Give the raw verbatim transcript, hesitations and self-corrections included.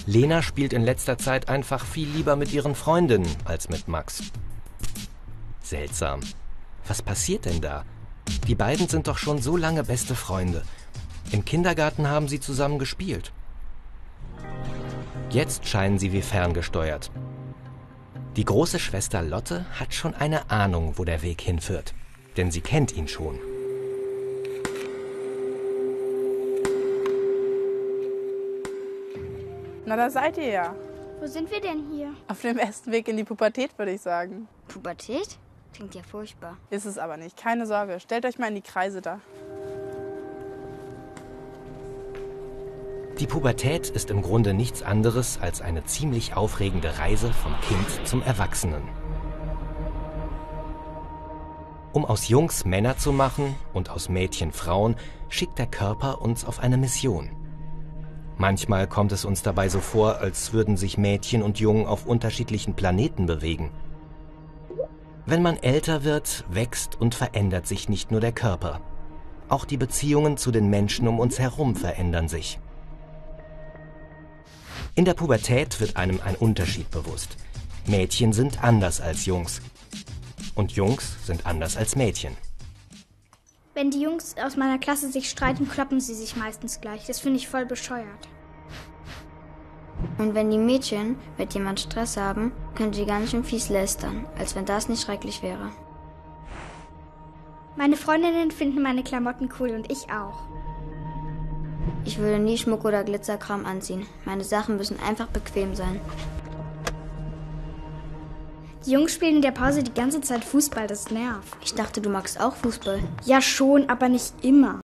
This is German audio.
Lena spielt in letzter Zeit einfach viel lieber mit ihren Freundinnen als mit Max. Seltsam. Was passiert denn da? Die beiden sind doch schon so lange beste Freunde. Im Kindergarten haben sie zusammen gespielt. Jetzt scheinen sie wie ferngesteuert. Die große Schwester Lotte hat schon eine Ahnung, wo der Weg hinführt. Denn sie kennt ihn schon. Na, da seid ihr ja. Wo sind wir denn hier? Auf dem ersten Weg in die Pubertät, würde ich sagen. Pubertät? Klingt ja furchtbar. Ist es aber nicht. Keine Sorge. Stellt euch mal in die Kreise da. Die Pubertät ist im Grunde nichts anderes als eine ziemlich aufregende Reise vom Kind zum Erwachsenen. Um aus Jungs Männer zu machen und aus Mädchen Frauen, schickt der Körper uns auf eine Mission. Manchmal kommt es uns dabei so vor, als würden sich Mädchen und Jungen auf unterschiedlichen Planeten bewegen. Wenn man älter wird, wächst und verändert sich nicht nur der Körper. Auch die Beziehungen zu den Menschen um uns herum verändern sich. In der Pubertät wird einem ein Unterschied bewusst. Mädchen sind anders als Jungs. Und Jungs sind anders als Mädchen. Wenn die Jungs aus meiner Klasse sich streiten, kloppen sie sich meistens gleich. Das finde ich voll bescheuert. Und wenn die Mädchen mit jemand Stress haben, können sie ganz schön fies lästern, als wenn das nicht schrecklich wäre. Meine Freundinnen finden meine Klamotten cool und ich auch. Ich würde nie Schmuck oder Glitzerkram anziehen. Meine Sachen müssen einfach bequem sein. Die Jungs spielen in der Pause die ganze Zeit Fußball, das nervt. Ich dachte, du magst auch Fußball. Ja schon, aber nicht immer.